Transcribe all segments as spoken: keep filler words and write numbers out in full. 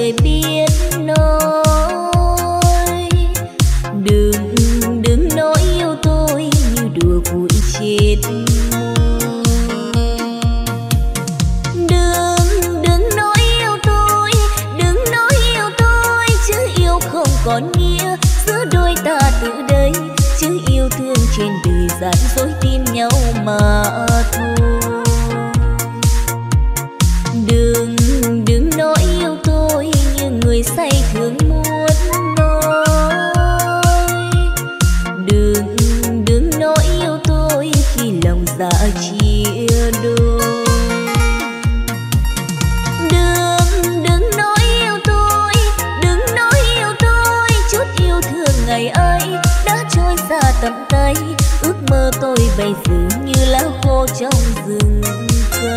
trời biết nói. Đừng, đừng nói yêu tôi như đùa vui chết môi. Đừng, đừng nói yêu tôi, đừng nói yêu tôi, chứ yêu không còn nghĩa giữa đôi ta từ đây, chứ yêu thương trên đời gian dối tin nhau mà thôi. Đừng, đừng nói yêu tôi như người say thường muốn nói. Đừng, đừng nói yêu tôi khi lòng dạ chia đôi. Đừng, đừng nói yêu tôi, đừng nói yêu tôi, chút yêu thương ngày ấy đã trôi xa tầm tay. Ước mơ tôi bây giờ như lá khô trong rừng cây.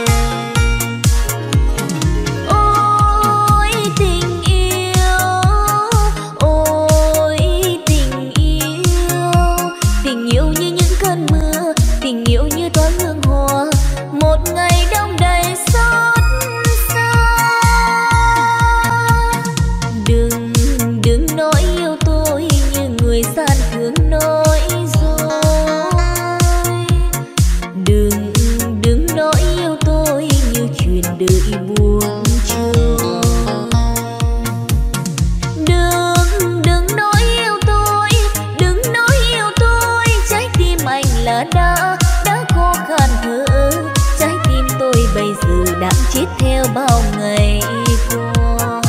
Ôi tình yêu, ôi tình yêu, tình yêu như những cơn mưa, tình yêu như toán hương hoa, một ngày đông đầy xót xa. Đừng, đừng nói yêu tôi như người gian thường nói dối. Đừng, đừng nói yêu tôi như chuyện đời buồn trôi. Đừng, đừng nói yêu tôi, đừng nói yêu tôi, trái tim anh là đã, đã khô khan thở ơ. Trái tim tôi bây giờ đang chết theo bao ngày qua.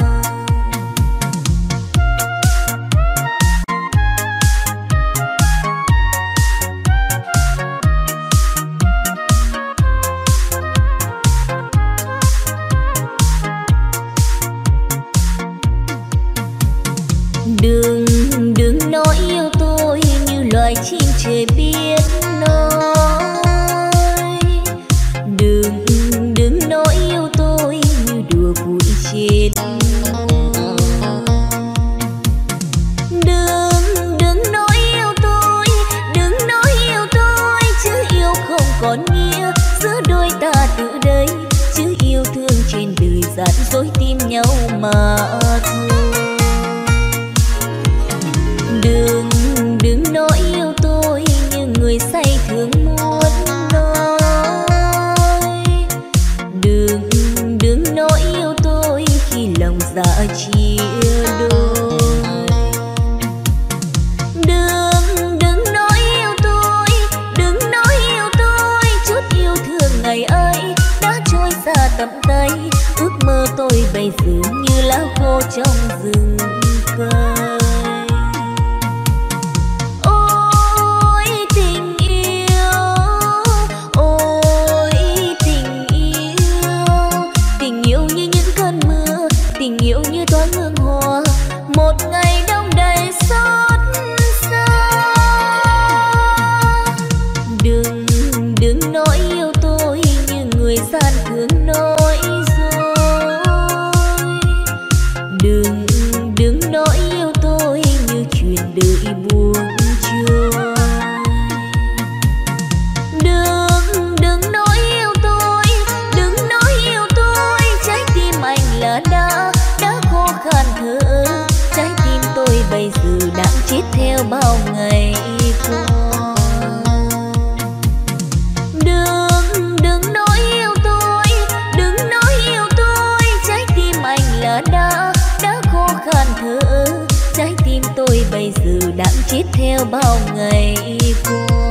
Đừng, đừng nói yêu tôi như loài chim trời biết nói. Đừng, đừng nói yêu tôi như đùa vui chết môi. Đừng, đừng nói yêu tôi, đừng nói yêu tôi, chứ yêu không còn nghĩa giữa đôi ta từ đây, chứ yêu thương trên đời gian dối tin nhau mà thôi. Đừng, đừng nói yêu tôi như người say thường muốn nói. Đừng, đừng nói yêu tôi khi lòng dạ chia đôi. Đừng, đừng nói yêu tôi, đừng nói yêu tôi, chút yêu thương ngày ấy đã trôi xa tầm tay. Ước mơ tôi bây giờ như lá khô trong rừng cây. Tình yêu như toán hương hoa, một ngày đông đầy xót xa. Đừng, đừng nói yêu tôi như người gian thường nói dối. Đừng, đừng nói yêu tôi như chuyện đời buồn trôi. Đừng, đừng nói yêu tôi, đừng nói yêu tôi, trái tim anh là đã, đã khô khan thở ơ. Trái tim tôi bây giờ đang chết theo bao ngày qua. Đừng, đừng nói yêu tôi, đừng nói yêu tôi, trái tim anh là đã, đã khô khan thở ơ. Trái tim tôi bây giờ đang chết theo bao ngày qua.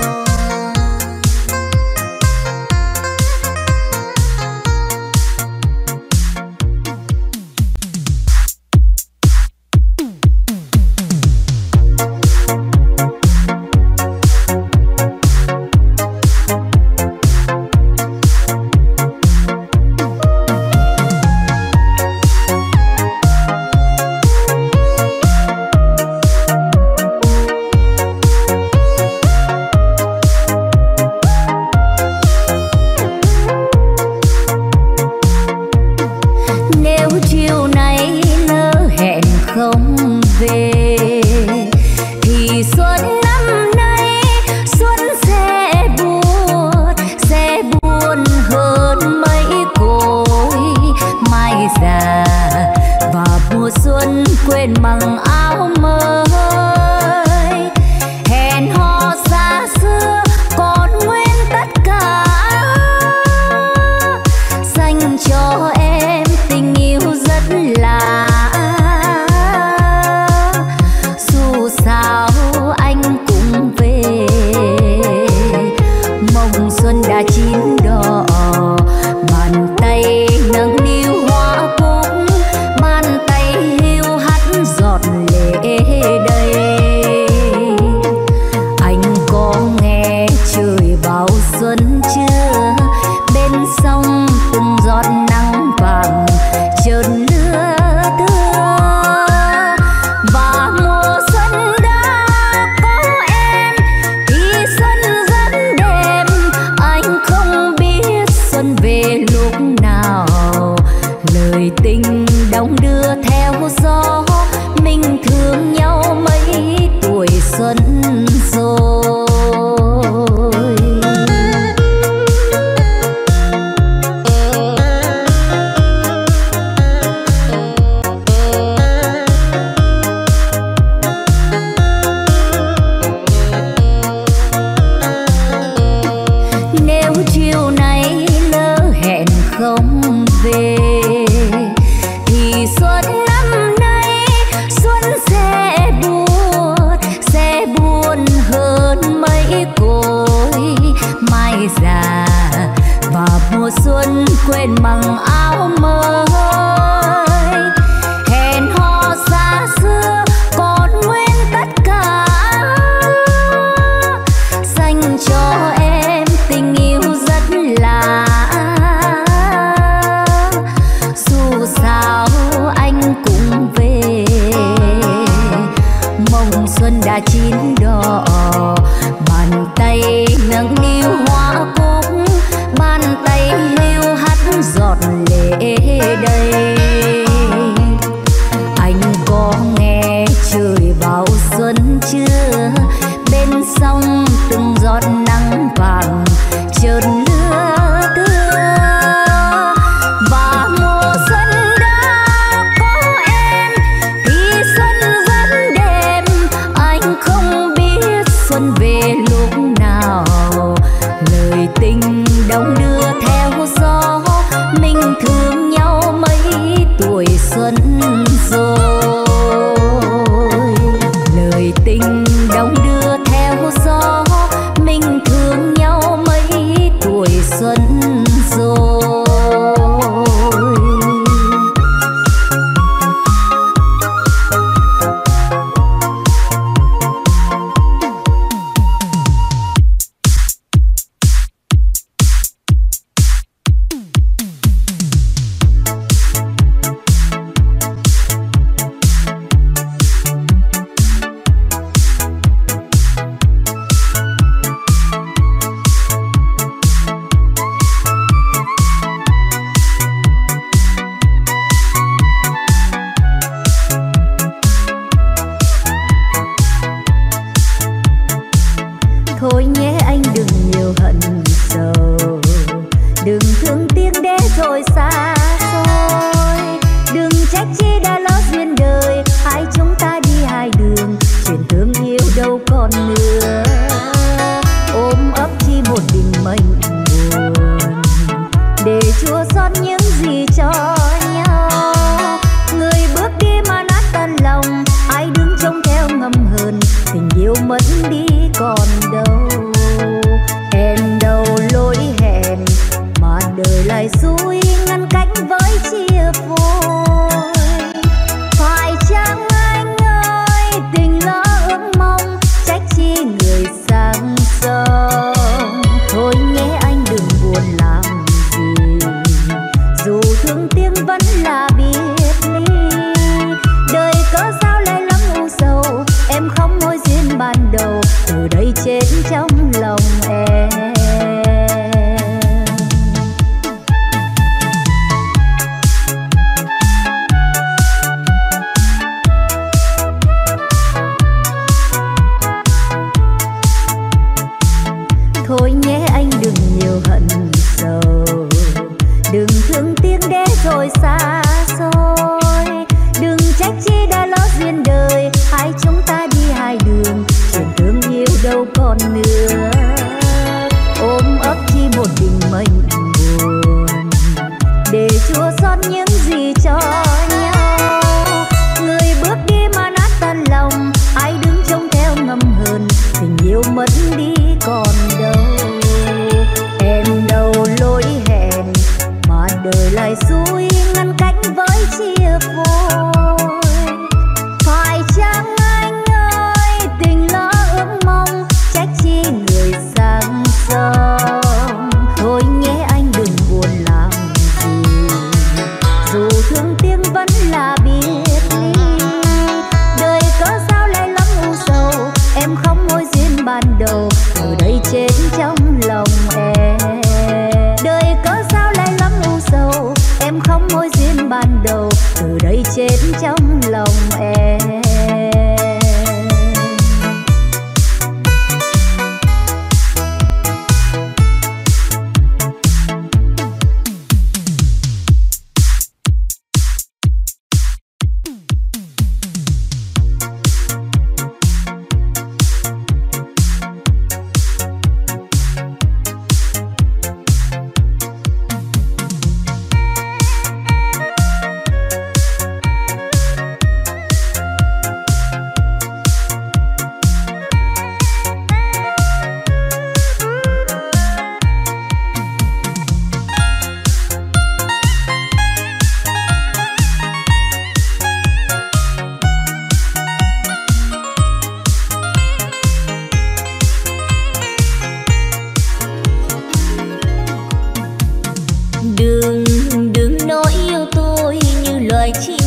về thì xuân năm nay xuân sẽ buồn, sẽ buồn hơn mấy cội mai già và mùa xuân quên bằng áo mới. Hẹn hò xa xưa còn nguyên tất cả, dành cho em tình yêu rất lạ. Dù sao anh cũng về, mong xuân đã chín đỏ, bàn tay nâng niu hoa cúc, bàn tay hiu hắt giọt lệ đầy. Anh có nghe trời vào xuân chưa? Bên sông từng giọt nắng vàng chợt lưa thưa, và mùa xuân đã có em thì xuân vẫn đêm. Anh không biết xuân về lúc nào, lời tình đong đưa theo gió. Mình thương nhau mấy tuổi xuân rồi, lời tình đong đưa theo gió. Mình thương nhau mấy tuổi xuân rồi. Thôi nhé anh đừng nhiều hận sầu, đừng thương tiếc để rồi xa xôi. Đừng trách chi đã lỡ duyên đời, hai chúng ta đi hai đường, chuyện thương yêu đâu còn nữa. Ôm ấp chi một tình mệnh buồn, để chua xót những gì cho nhau. Người bước đi mà nát tan lòng, ai đứng trông theo ngầm hờn, tình yêu mất đi còn đâu. Hẹn đầu lối hẹn mà đời lại xui ngăn cách với chia phôi. Phải chăng anh ơi tình lỡ ước mong, trách chi người sang sông. Thôi nhé anh đừng buồn làm gì, dù thương tiếng vẫn là biệt ly. Đời cớ sao lại lắm u sầu, em không mối duyên ban đầu, từ đây chết trong lòng em. Thôi nhé anh đừng nhiều hận sầu, đừng thương tiếc để rồi xa xôi. Đừng trách chi đã lỡ duyên đời, hai chúng ta đi hai đường, chuyện thương yêu đâu còn nữa. Ôm ấp chi một tình mệnh buồn, để chua xót những gì cho nhau. Người bước đi mà nát tan lòng, ai đứng trông theo ngầm hờn, tình yêu mất đi còn đâu. Hẹn đầu lối hẹn mà đời lại xui ngăn cách với chia phôi. Phải chăng anh ơi tình lỡ ước mong, trách chi người sang sông. Thôi nhé anh đừng buồn làm gì, dù thương tiếng vẫn là biệt ly. Đời cớ sao lại lắm u sầu, em không mối duyên ban đầu, từ đây chết trong lòng em. Đời cớ sao lại lắm u sầu, em không mối duyên ban đầu, từ đây chết trong lòng em.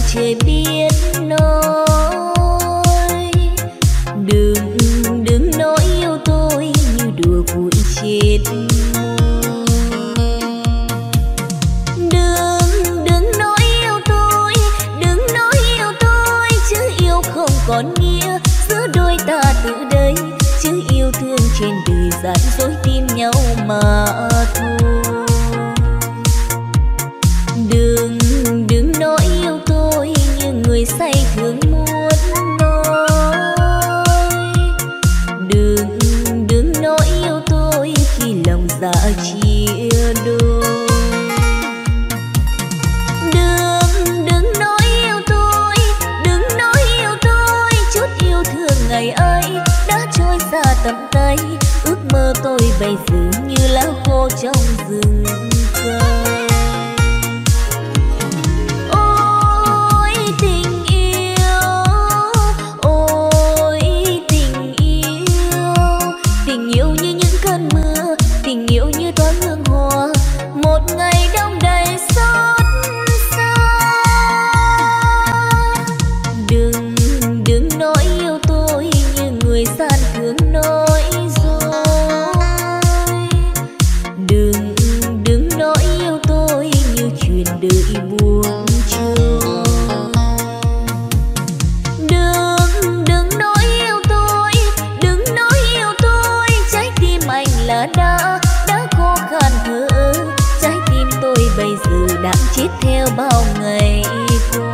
trời biết nói. Đừng đừng nói yêu tôi như đùa vui chết môi. Đừng đừng nói yêu tôi, đừng nói yêu tôi, chứ yêu không còn nghĩa giữa đôi ta từ đây, chứ yêu thương trên đời gian dối tim nhau mà thôi. Đừng đừng nói yêu tôi như người say thường muốn nói. Đừng đừng nói yêu tôi khi lòng dạ chia đôi. Đừng đừng nói yêu tôi, đừng nói yêu tôi, chút yêu thương ngày ấy đã trôi xa tầm tay. Ước mơ tôi bây giờ như lá khô trong rừng cây. Ôi tình yêu, ôi tình yêu, tình yêu như những cơn mưa, tình yêu như toán hương hoa, một ngày đông đầy xót xa. Đừng đừng nói yêu tôi như người gian thường nói dối. Đừng đừng nói yêu tôi như chuyện đời buồn trôi. Đừng đừng nói yêu tôi, đừng nói yêu tôi, trái tim anh là đã đã khô khan thở ơ. Trái tim tôi bây giờ đang chết theo bao ngày qua.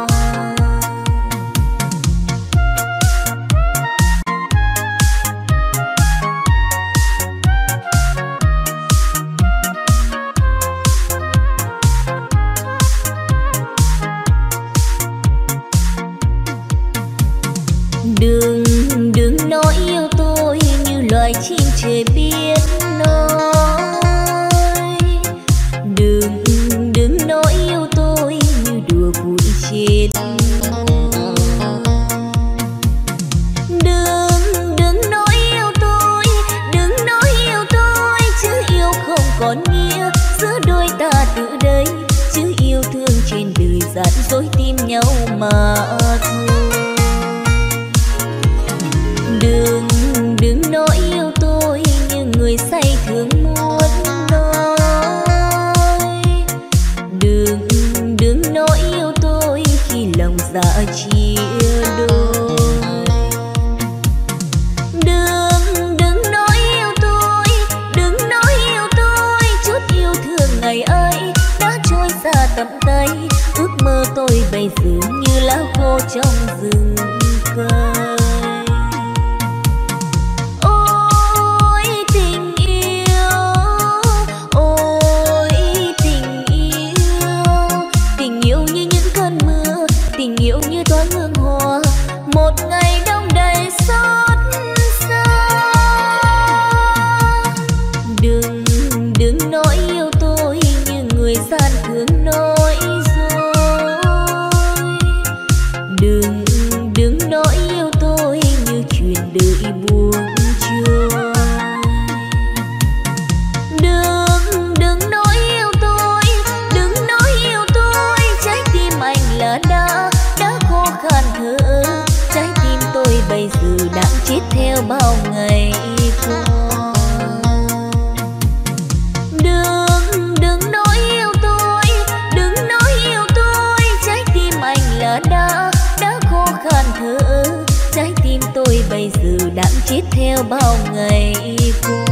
Đừng đừng nói yêu tôi như loài chim trời biết nói. Đừng đừng nói yêu tôi như đùa vui chết môi. Đừng đừng nói yêu tôi, đừng nói yêu tôi, chứ yêu không còn nghĩa giữa đôi ta từ đây, chứ yêu thương trên đời gian dối tim nhau mà thôi. Đừng đừng nói yêu tôi như người say thường muốn nói. Đừng đừng nói yêu tôi khi lòng dạ chia đôi. Đừng đừng nói yêu tôi, đừng nói yêu tôi, chút yêu thương ngày ấy đã trôi xa tầm tay. Ước mơ tôi bây giờ như lá khô trong rừng cây. Tình yêu như toán hương hoa, một ngày đông đầy xót xa. Đừng đừng nói yêu tôi như người gian thường nói dối. Đừng đừng nói yêu tôi như chuyện đời buồn trôi. Đừng đừng nói yêu tôi, đừng nói yêu tôi, trái tim anh là đã khan thở ơ. Trái tim tôi bây giờ đang chết theo bao ngày qua. Đừng đừng nói yêu tôi, đừng nói yêu tôi, trái tim anh là đã đã khô khan thở ơ. Trái tim tôi bây giờ đang chết theo bao ngày qua.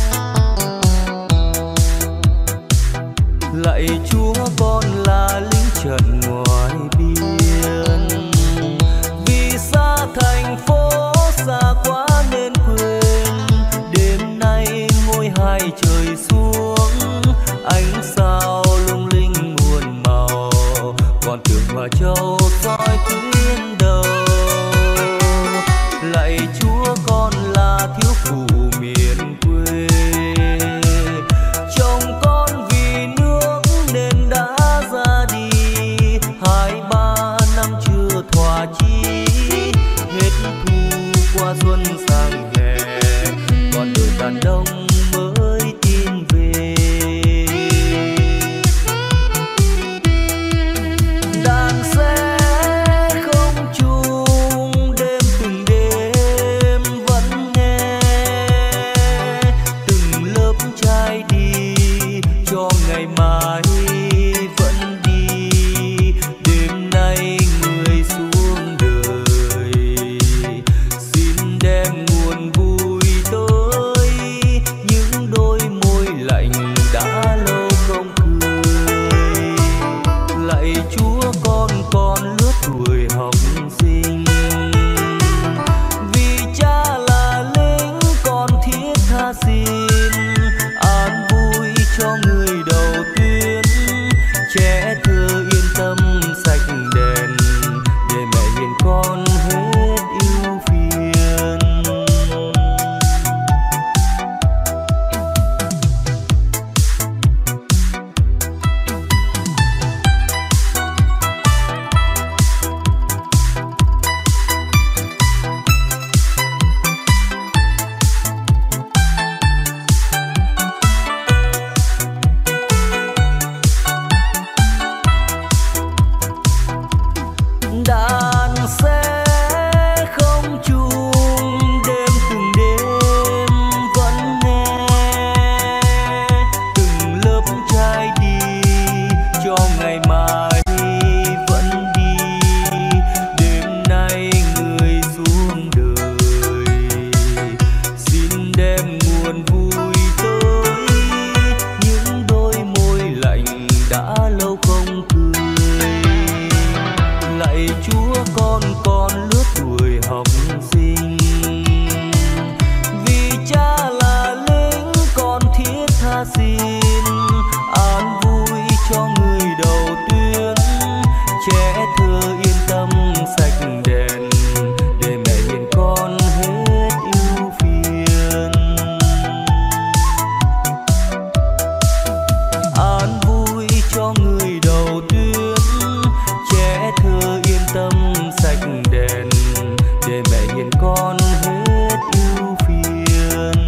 lạy Chúa con là lính trận ngoài biên. Vì xa thành phố xa quá nên quên, đêm nay ngôi hai trời xuống, ánh sao lung linh muôn màu, còn tưởng Hòa Châu soi tuyến đầu. Lạy Chúa con là thiếu phụ miền quê, chồng con vì nước nên đã ra đi, hai ba năm chưa thỏa chí, hết thu qua xuân sang hè, còn đợi tàn đông mới tin về. Đàn xe không chung đêm từng đêm vẫn nghe, từng lớp trai đi cho ngày mai vẫn đi. Đêm nay người xuống đời, xin đem nguồn vui tới những đôi môi lạnh đã lâu không cười. Lạy Chúa con con lứa tuổi học sinh, vì cha là lính con thiết tha xin an vui cho người đầu tuyến. Trẻ thơ yên tâm sạch đèn, để mẹ hiền con hết ưu phiền. Đàn xe không chung đêm từng đêm vẫn nghe, từng lớp trai đi cho ngày mai vẫn đi. Đêm nay người xuống đời, xin đem nguồn vui tới những đôi môi lạnh đã lâu không cười. Lạy Chúa con con lứa tuổi học sinh, vì cha là lính con thiết tha xin an vui cho người đầu tuyến. Trẻ thơ yên tâm sạch đèn, để mẹ hiền con hết ưu phiền. An vui cho người đầu tuyến, trẻ thơ yên tâm sạch đèn, để mẹ hiền con hết ưu phiền.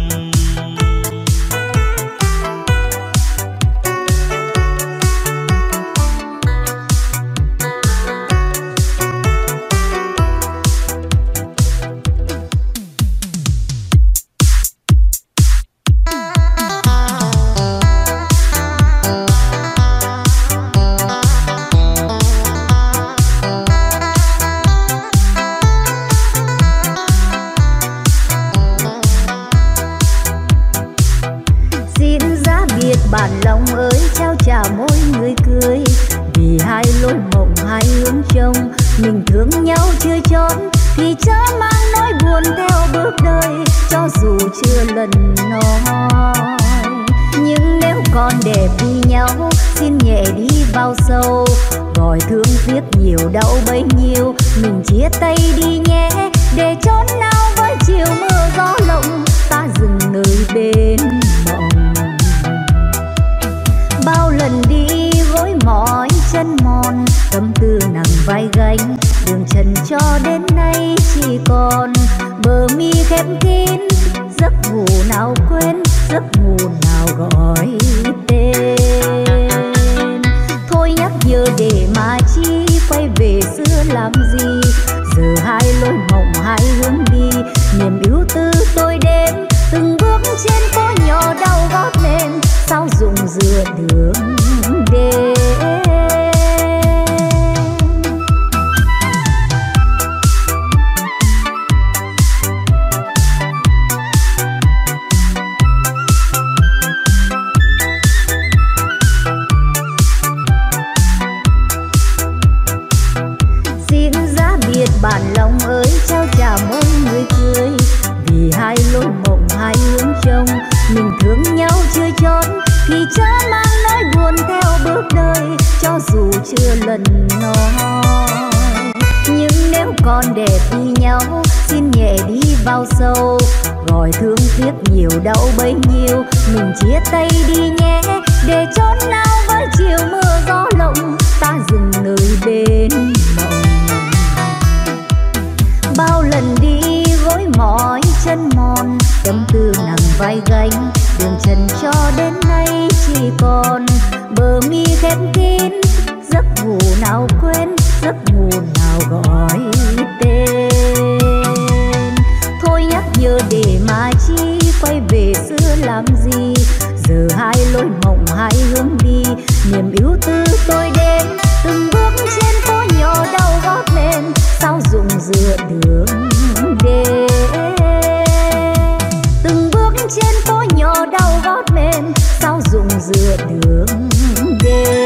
Xin giá biệt bản lòng ơi trao trả mỗi người cười, vì hai lối mộng hai hướng trông, mình thương nhau chưa chót thì chớ mang nỗi buồn theo bước đời, cho dù chưa lần nói. Nhưng nếu còn để vì nhau, xin nhẹ đi vào sâu, gọi thương tiếc nhiều đau bấy nhiêu, mình chia tay đi nhé, để chốn nào với chiều mưa gió lộng, ta dừng nơi bên mộng. Bao lần đi gối mỏi chân mòn, tâm tư nặng vai gánh, đường trần cho đến nay chỉ còn bờ mi khép kín, giấc ngủ nào quên, giấc ngủ nào gọi tên. Thôi nhắc nhớ để mà chi, quay về xưa làm gì, giờ hai lối mộng hai hướng đi, niềm ưu tư tôi đêm từng bước trên phố nhỏ đau gót lên, sao dùng dựa đường đêm. cho dù chưa lần nói. Nhưng nếu còn để vì nhau, xin nhẹ đi vào sâu, gọi thương tiếc nhiều đau bấy nhiêu. Mình chia tay đi nhé, để chốn nào với chiều mưa gió lộng, ta dừng nơi bên mộng. Bao lần đi gối mỏi chân mòn, tâm tư nặng vai gánh, đường trần cho đến nay chỉ còn bờ mi khép kín. Giấc ngủ nào quên, giấc ngủ nào gọi tên. Thôi nhắc nhớ để mà chi, quay về xưa làm gì. Giờ hai lối mộng hai hướng đi, niềm yêu tư tôi đến. Từng bước trên phố nhỏ đau gót lên, sao dùng dựa đường đến. Từng bước trên phố nhỏ đau gót lên, sao dùng dựa đường đến.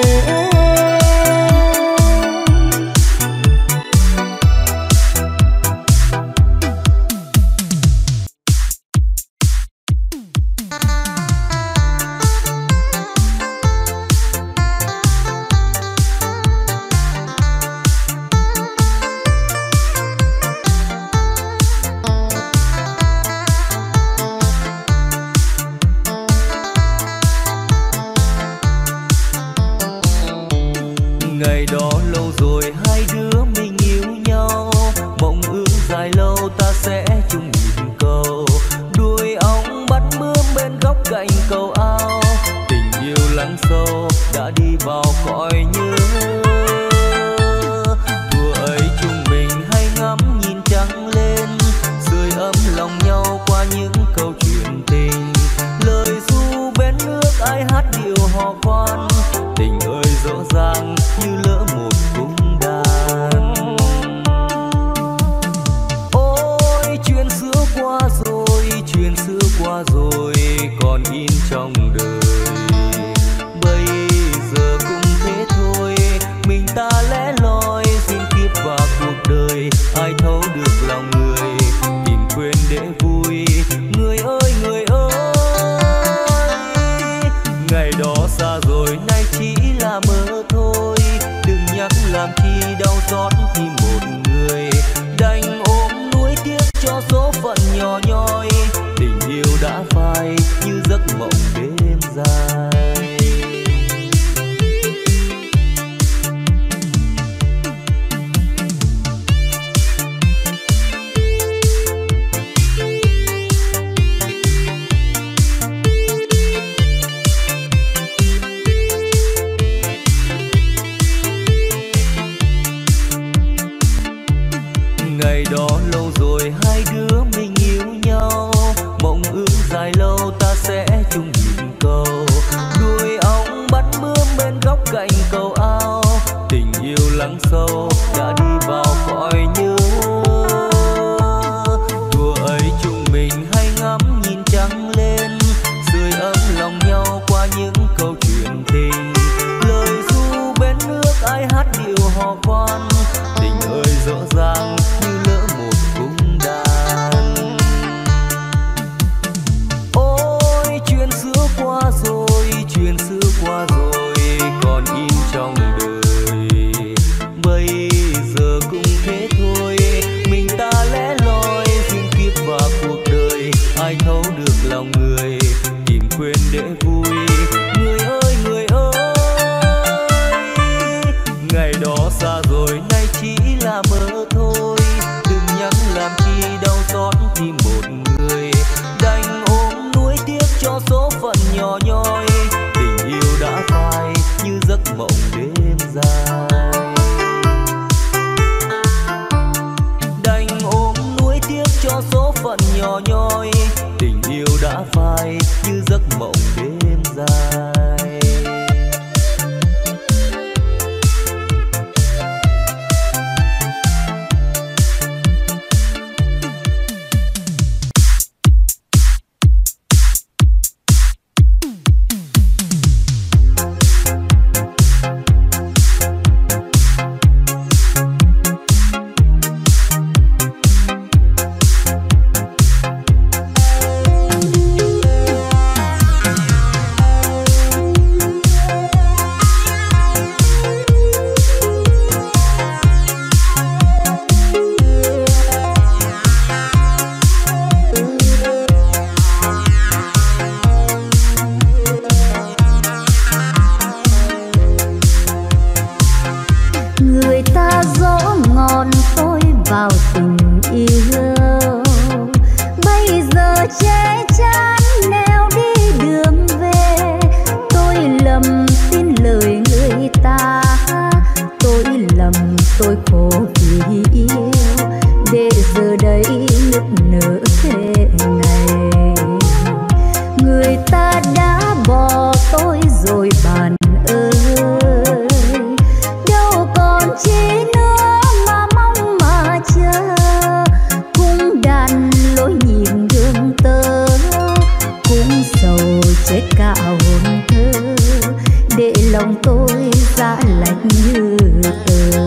như tờ.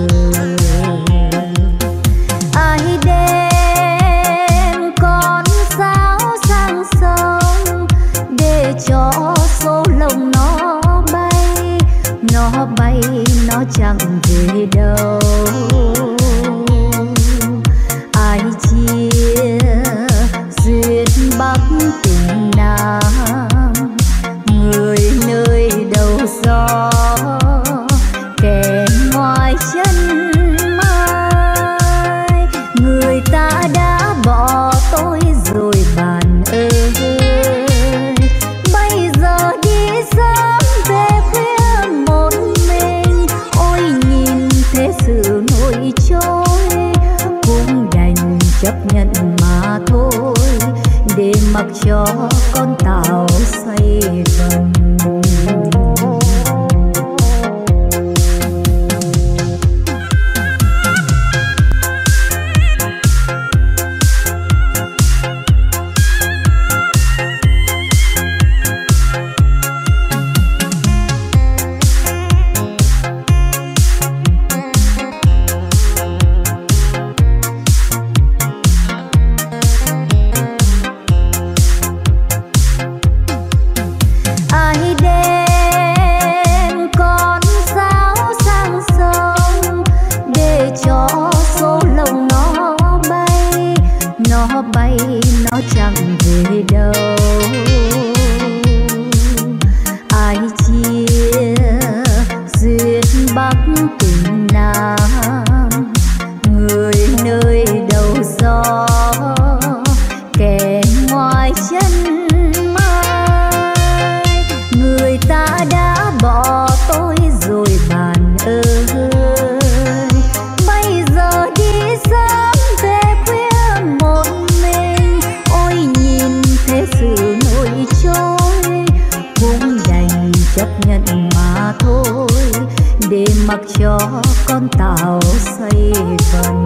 Ai đem con sáo sang sông để cho số lồng nó bay, nó bay nó chẳng về đâu. Ai chia duyên Bắc tình Nam, người nơi đầu gió kẻ ngoài chân mai. Người ta đã bỏ tôi rồi bạn ơi, bây giờ đi sớm về khuya một mình. Ôi nhìn thế sự nổi trôi, cũng đành chấp nhận mà thôi, để mặc cho con tàu xoay vần. Bay nó chẳng về đâu. Ai chia duyên Bắc tình Nam, người nơi đầu gió kẻ ngoài chân mai. Người ta đã bỏ tôi rồi bạn ơi, bây giờ đi sớm về khuya một mình. Ôi nhìn thế sự nổi trôi, cũng đành chấp nhận mà thôi, để mặc cho con tàu xoay vần.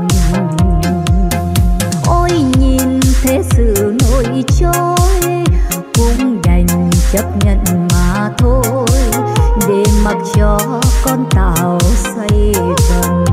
Ôi nhìn thế sự nổi trôi, cũng đành chấp nhận mà thôi, để mặc cho con tàu xoay vần.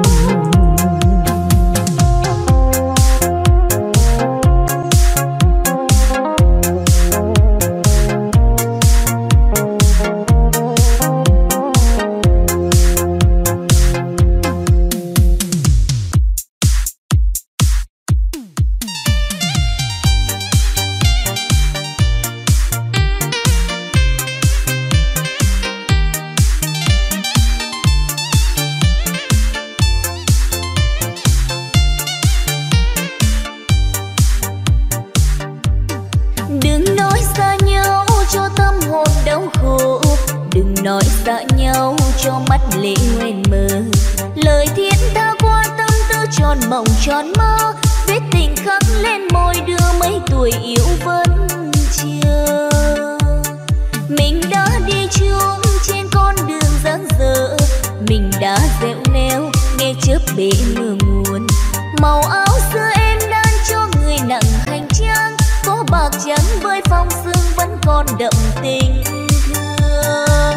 Nói xa nhau cho mắt lệ quên mờ, lời thiết tha qua tâm tư tròn mộng tròn mơ. Vết tình khắc lên môi đưa mấy tuổi yêu vẫn chờ. Mình đã đi chung trên con đường dang dở, mình đã dẻo neo nghe chớp bể mưa nguồn. Màu áo xưa em đan cho người nặng hành trang, có bạc trắng với phong sương vẫn còn đậm tình thương.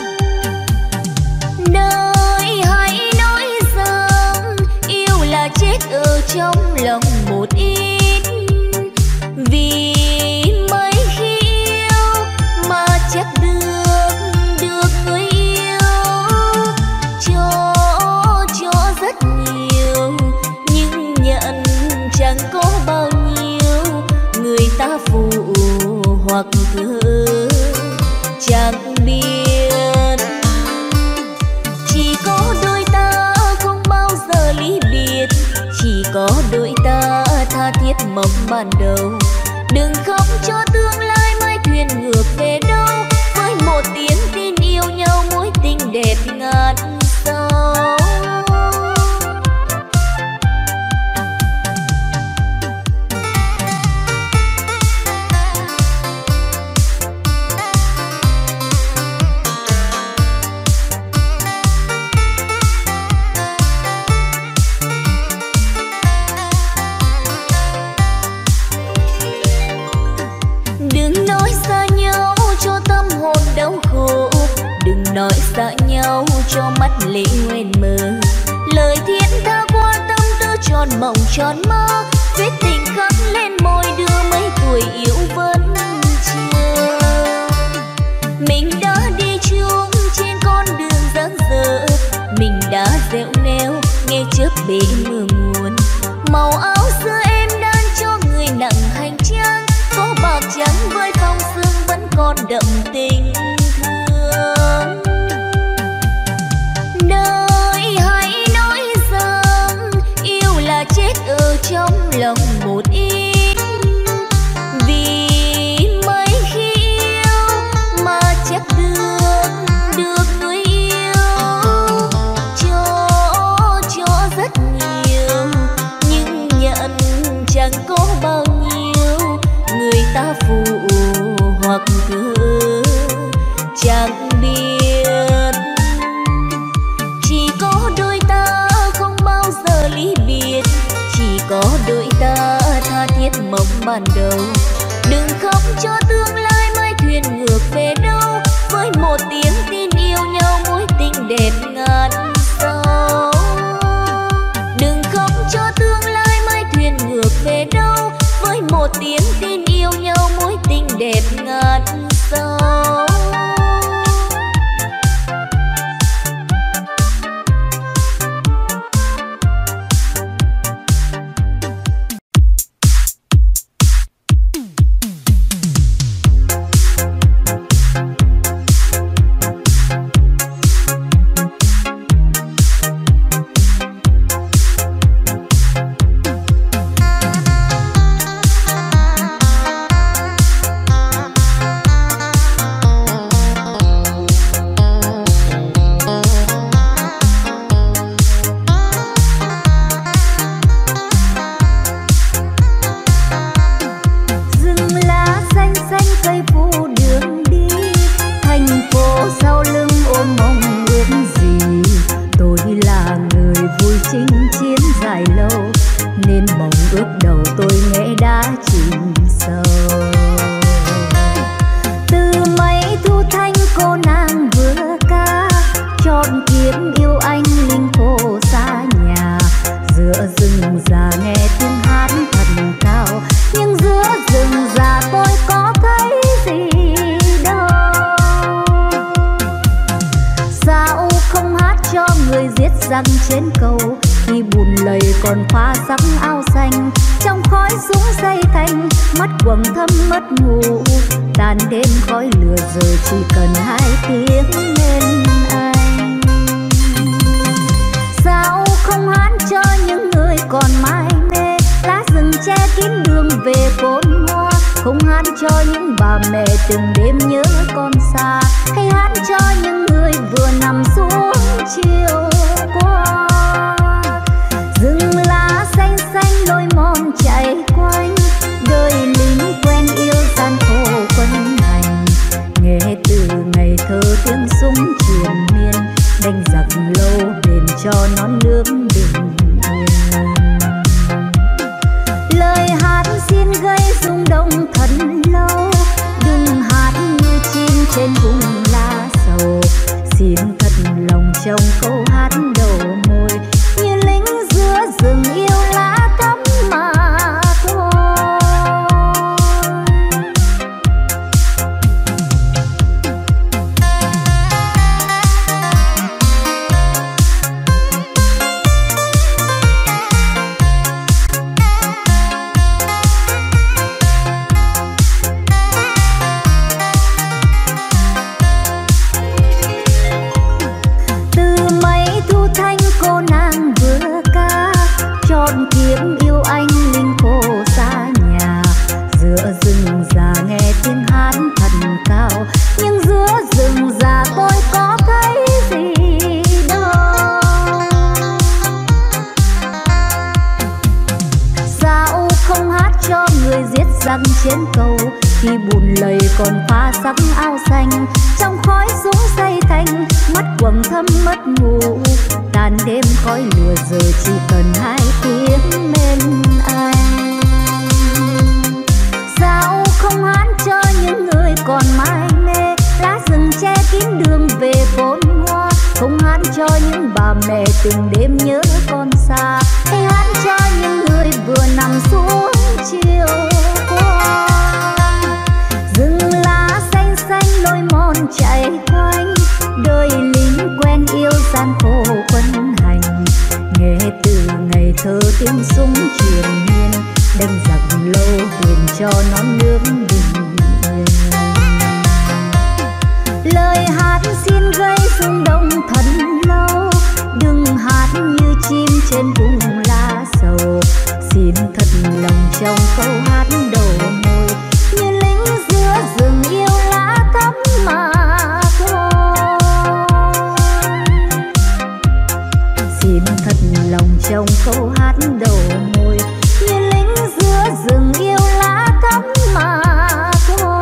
Đời hãy nói rằng yêu là chết ở trong lòng một ít, vì mấy khi yêu mà chắc được được người yêu. Cho cho rất nhiều nhưng nhận chẳng có bao nhiêu, người ta phụ hoặc thừa chẳng biết. Chỉ có đôi ta không bao giờ ly biệt, chỉ có đôi ta tha thiết mong ban đầu. Đừng khóc cho tương lai mai thuyền ngược về đâu, với một tiếng tin yêu nhau mối tình đẹp ngàn sao. mắt lệ hoen mờ. Lời thiết tha qua tâm tư tròn mộng tròn mơ, vết tình khắc lên môi đưa mấy tuổi yêu vẫn chờ. Mình đã đi chung trên con đường dang dở, mình đã dẻo neo nghe chớp bể mưa nguồn. Màu áo xưa em đan cho người nặng hành trang, có bạc trắng với phong sương vẫn còn đậm tình thương. Đời hãy nói rằng yêu là chết ở trong lòng một ít, vì mấy khi yêu mà chắc được được người yêu cho cho rất nhiều, nhưng nhận chẳng có bao nhiêu. Người ta phụ hoặc thừa chẳng biết, chỉ có đôi ta không bao giờ ly biệt, chỉ có đôi ta tha thiết mộng ban đầu. Đừng khóc cho tương lai mai thuyền ngược về đâu, với một tiếng tin yêu nhau mối tình đẹp ngàn sao. Đừng khóc cho tương lai mai thuyền ngược về đâu, với một tiếng tin yêu nhau mối tình đẹp ngàn sao. Còn mãi mê lá rừng che kín đường về vốn hoa, không hát cho những bà mẹ từng đêm nhớ con xa, hay hát cho những người vừa nằm xuống chiều qua. Rừng lá xanh xanh lối mòn chạy quanh, đời lính quen yêu gian khổ quân hành. Nghe từ ngày thơ tiếng súng triền miên, đánh giặc lâu thuyền cho non nước bình yên. Lời hát xin gây rung động thật lâu, đừng hát như chim trên vùng lá sầu. Xin thật lòng trong câu hát đầu môi, như lính giữa rừng yêu lá thắm mà thôi. Xin thật lòng trong câu hát đầu môi, như lính giữa rừng yêu lá thắm mà thôi.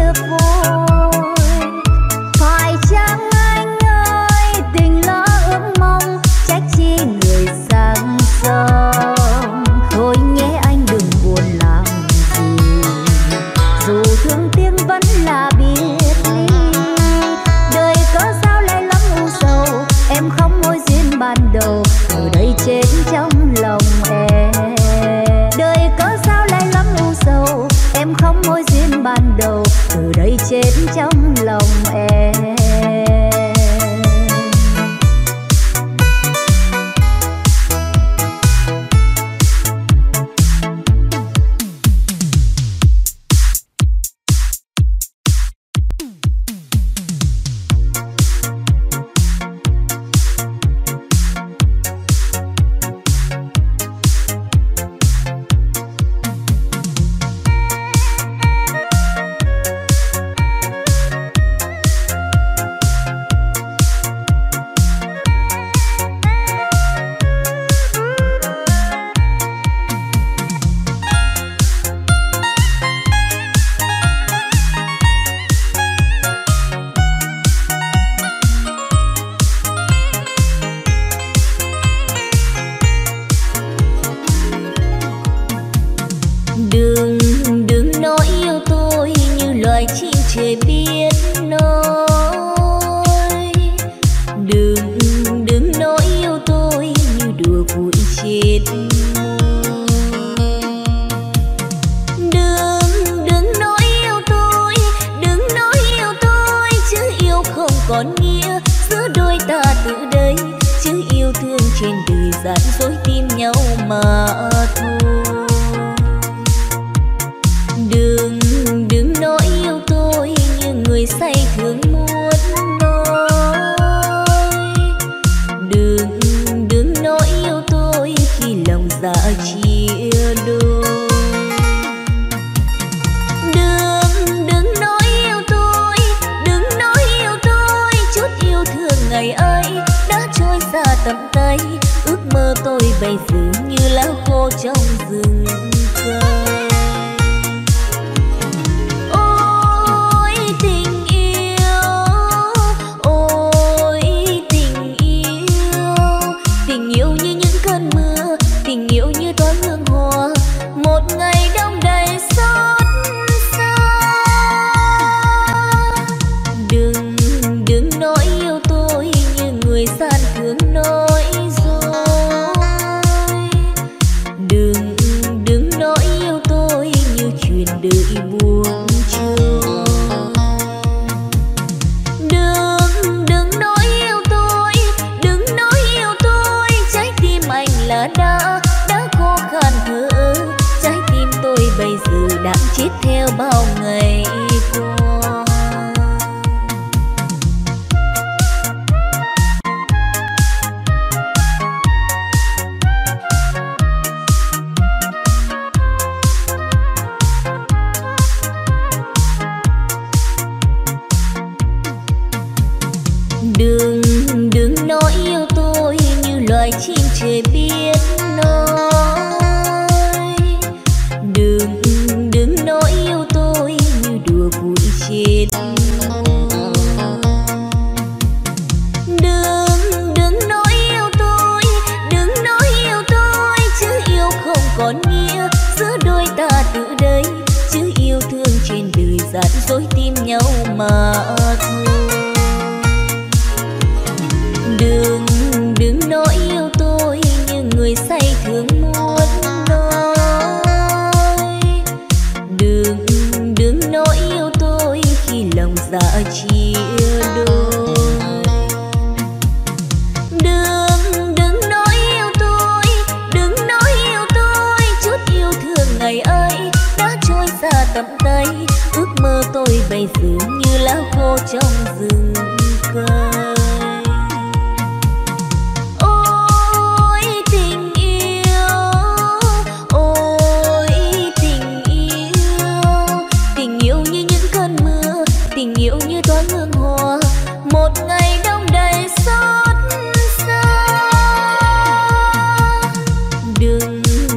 chia phôi. Phải chăng anh ơi tình lỡ ước mong, trách chi người sang sông. Thôi nhé anh đừng buồn làm gì, dù thương tiếng vẫn là biệt ly. Đời có sao lại lắm u sầu, em không mối duyên ban đầu, từ đây chết trong lòng em. Đời có sao lại lắm u sầu, em không mối duyên ban đầu, từ đây chết trong lòng em.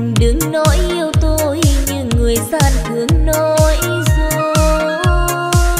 Đừng nói yêu tôi như người gian thương nói dối.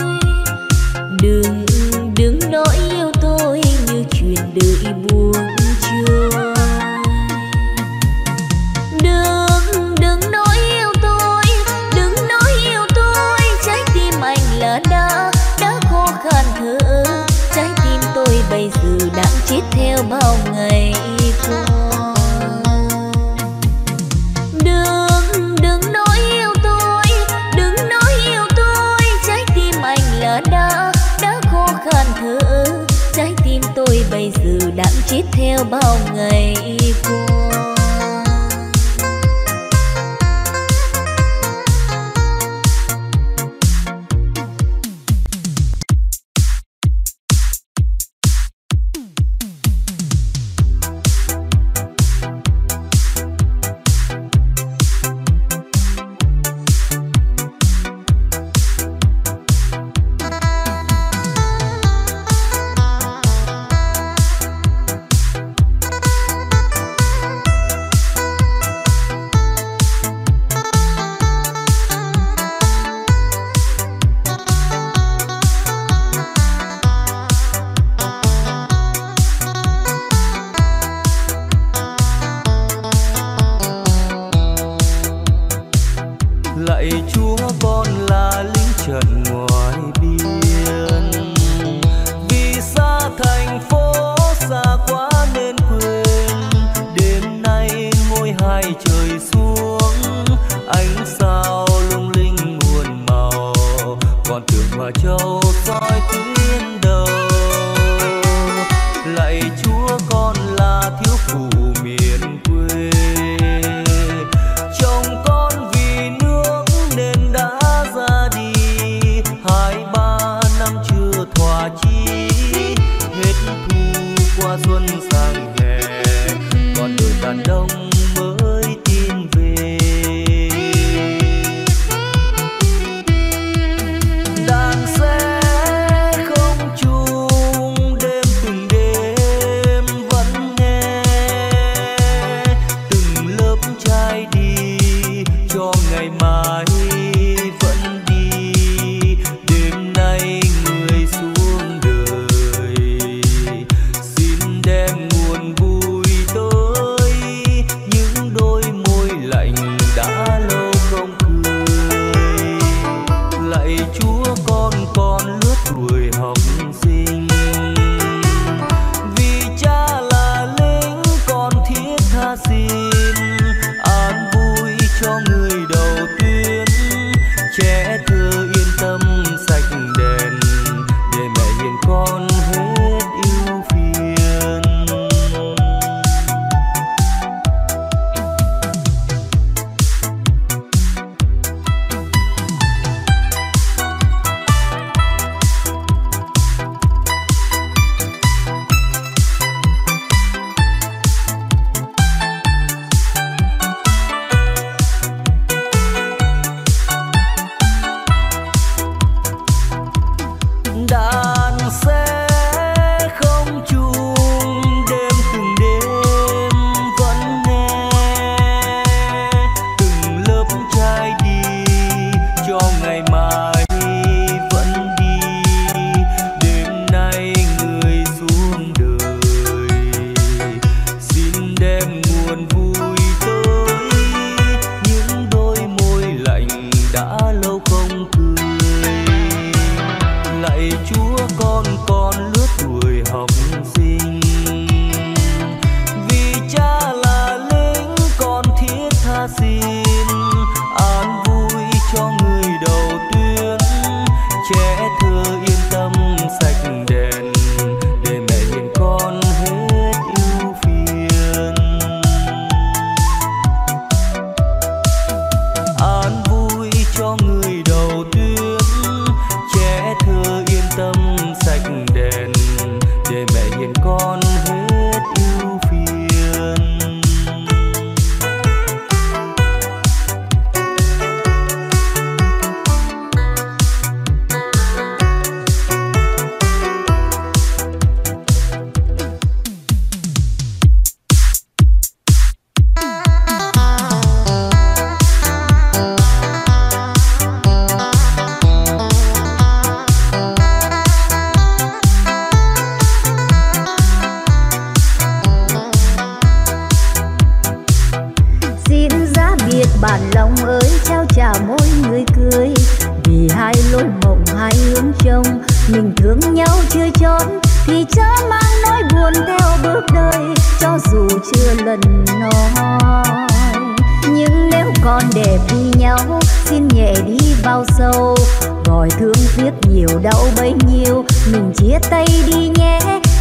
chít theo bao ngày qua.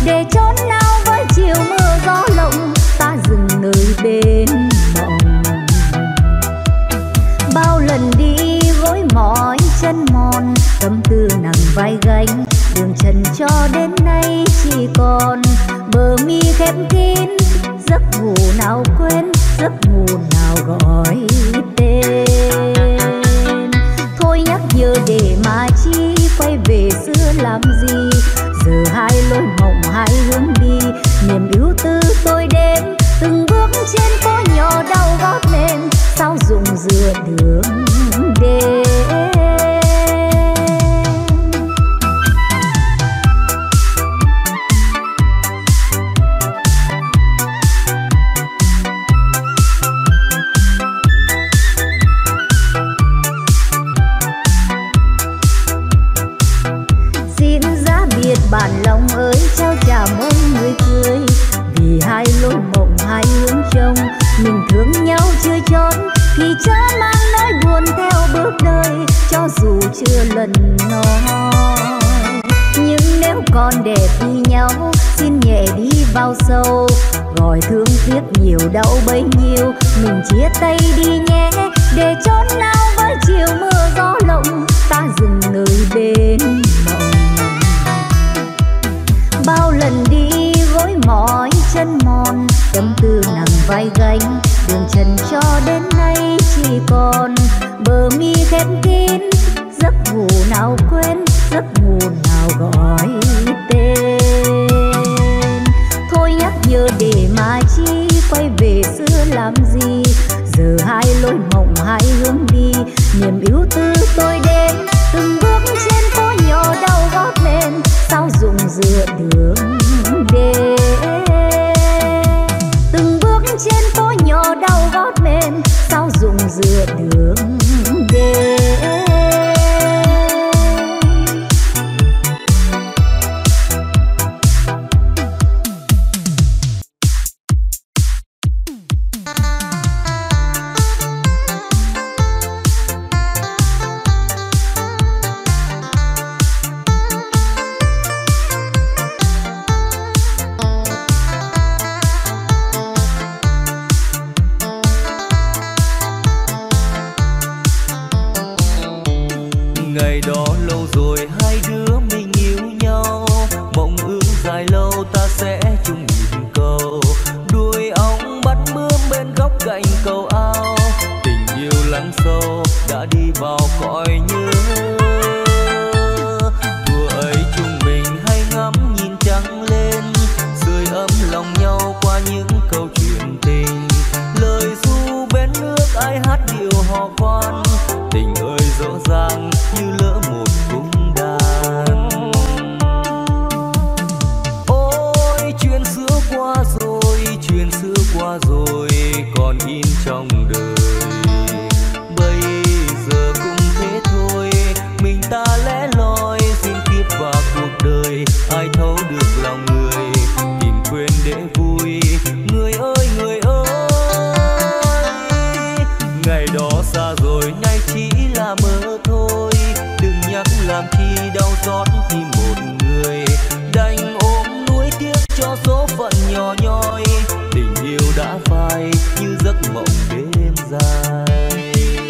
để chốn nào với chiều mưa gió lộng, ta dừng nơi bên mộng. Bao lần đi gối mỏi chân mòn, tâm tư nặng vai gánh, đường trần cho đến nay chỉ còn bờ mi khép kín. Giấc ngủ nào quên, giấc ngủ nào gọi tên. Thôi nhắc nhớ để mà chi, quay về xưa làm gì. Giờ hai lối mộng hai hướng đi, niềm ưu tư tôi đêm. Từng bước trên phố nhỏ đau gót lên, sao dùng dựa đường đêm. Bản lòng ơi trao trả mong người cười, vì hai lối mộng hai hướng trông, mình thương nhau chưa chót thì chớ mang nỗi buồn theo bước đời, cho dù chưa lần nói. Nhưng nếu còn để vì nhau, xin nhẹ đi vào sâu, gọi thương tiếc nhiều đau bấy nhiêu, mình chia tay đi nhé, để chốn nào với chiều mưa gió lộng, ta dừng nơi bên mộng. Bao lần đi gối mỏi chân mòn, tâm tư nặng vai gánh, đường trần cho đến nay chỉ còn bờ mi khép kín. Giấc ngủ nào quên, giấc ngủ nào gọi tên. Thôi nhắc nhớ để mà chi, quay về xưa làm gì. Giờ hai lối mộng hai hướng đi, niềm ưu tư tôi đến. Từng bước trên phố nhỏ đau gót lên, sao dùng dựa đường đêm. Từng bước trên phố nhỏ đau gót lên, sao dùng dựa đường đêm. Ngày đó lâu rồi hai đứa mình yêu nhau, mộng ước dài lâu ta sẽ chung nhịp cầu. Đuôi ong bắt bướm bên góc cạnh cầu ao, tình yêu lắng sâu đã đi vào cõi nhớ. Thùa ấy chúng mình hay ngắm nhìn trăng lên, sưởi ấm lòng nhau qua những câu chuyện tình. Lời ru bên nước ai hát điệu hò khoan, tình ơi dỗ dàng như lỡ một cung đàn. Ôi chuyện xưa qua rồi, chuyện xưa qua rồi còn in trong đời. Bây giờ cũng thế thôi, mình ta lẻ loi xin kiếp và cuộc đời. Ai thấu được lòng người, tìm quên để vui. Người ơi người ơi, ngày đó xa rồi nay chỉ là mơ thôi. Đừng nhắc làm chi đau xót khi một người đành ôm nuối tiếc cho số phận nhỏ nhoi. Tình yêu đã phai như giấc mộng đêm dài.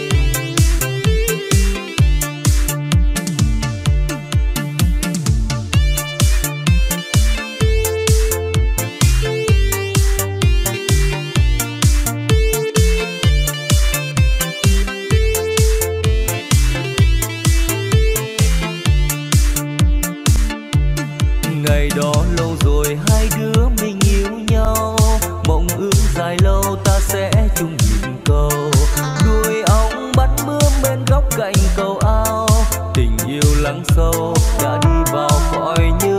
Ngày đó lâu rồi hai đứa mình yêu nhau, mộng ước dài lâu ta sẽ chung nhịp cầu. Đuôi ong bắt bướm bên góc cạnh cầu ao, tình yêu lắng sâu đã đi vào cõi nhớ.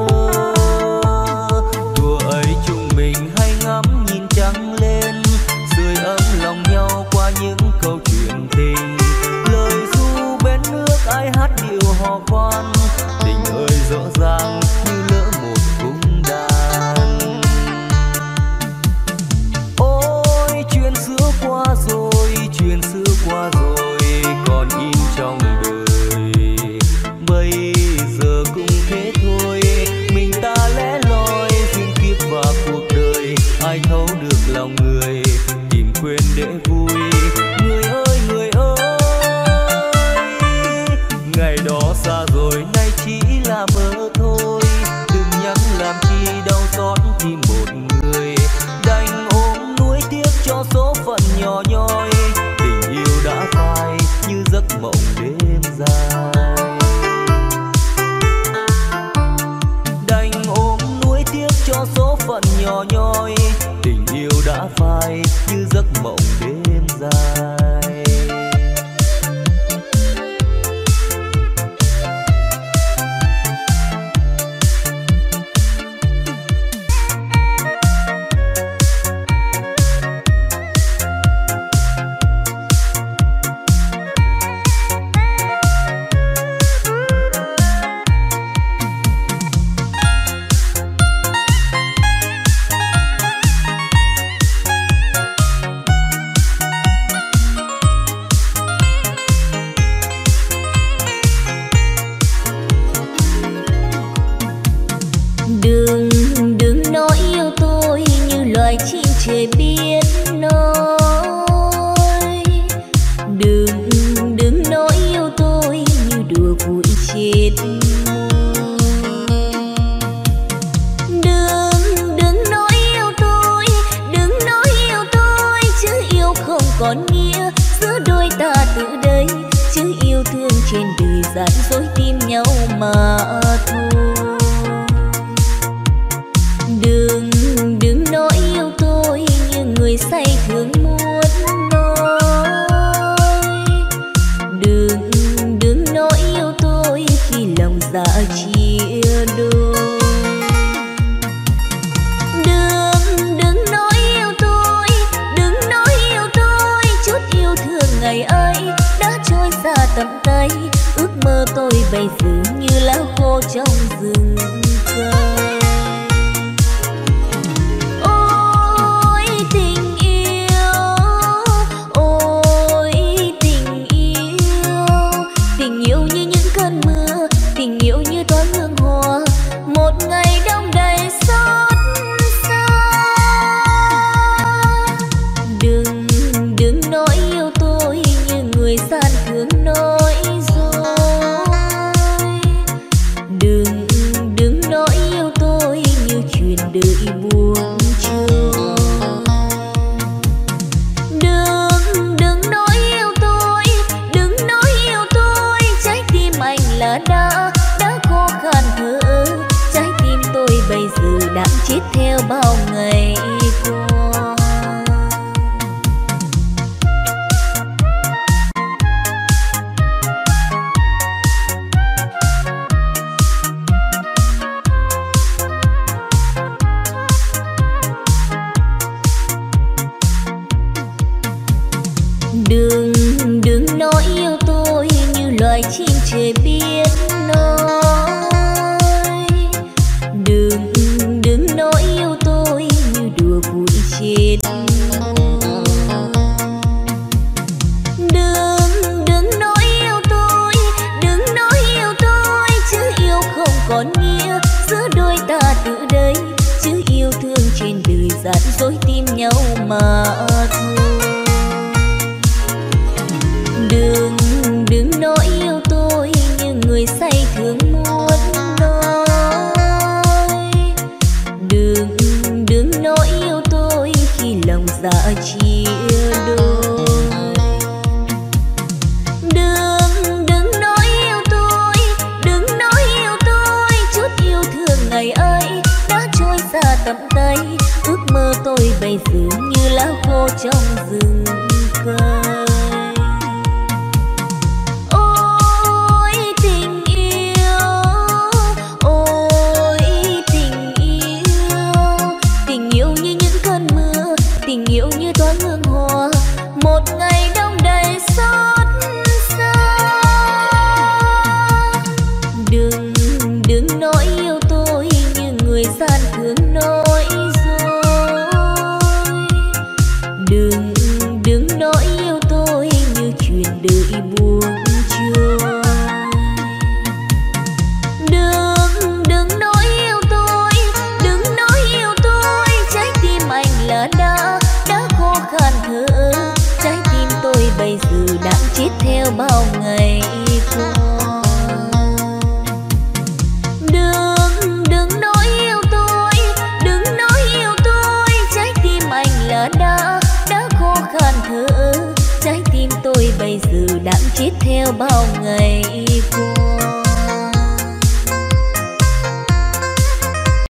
Thùa ấy chúng mình hay ngắm nhìn trăng lên, sưởi ấm lòng nhau qua những câu chuyện tình. Lời ru bên nước ai hát điệu hò khoan, tình ơi dỗ dàng như lỡ một cung đàn. Ôi chuyện xưa qua rồi, chuyện xưa qua rồi còn in trong đời. Bây giờ cũng thế thôi, mình ta lẻ loi ngã phai như giấc mộng đêm dài. Trời biết nói, đừng đừng nói yêu tôi như đùa vui chết môi. Đừng đừng nói yêu tôi, đừng nói yêu tôi, chứ yêu không còn nghĩa giữa đôi ta từ đây, chứ yêu thương trên đời gian dối tim nhau mà thôi. Đừng đừng nói yêu tôi như người say thương muốn nói, đừng đừng nói yêu tôi khi lòng dạ chia đôi. Đừng đừng nói yêu tôi, đừng nói yêu tôi, chút yêu thương ngày ấy đã trôi xa tầm tay, ước mơ tôi bây giờ như lá khô trong rừng cây. Bao ngày qua đừng đừng nói yêu tôi như loài chim trời biết nói, đừng đừng nói yêu tôi như đùa vui chết môi. Đừng đừng nói yêu tôi, đừng nói yêu tôi, chứ yêu không còn nghĩa giữa đôi ta từ đây, chứ yêu thương trên đời gian dối tim nhau mà thôi. Đừng đừng nói yêu tôi như người say thương muốn nói, đừng đừng nói yêu tôi khi lòng dạ chia đôi. Đừng đừng nói yêu tôi, đừng nói yêu tôi, chút yêu thương ngày ấy đã trôi xa tầm tay, ước mơ tôi bây giờ như lá khô trong rừng cây. Tình yêu như thoáng hương hoa, một ngày đông đầy xót xa. Đừng đừng nói yêu tôi như người gian thương nói dối, đừng đừng nói yêu tôi như chuyện đời buông trôi. Đừng đừng nói yêu tôi, đừng nói yêu tôi, trái tim anh là đã khan thở, trái tim tôi bây giờ đã chết theo bao ngày qua. Đừng đừng nói yêu tôi, đừng nói yêu tôi, trái tim anh là đã đã khô khan thở, trái tim tôi bây giờ đã chết theo bao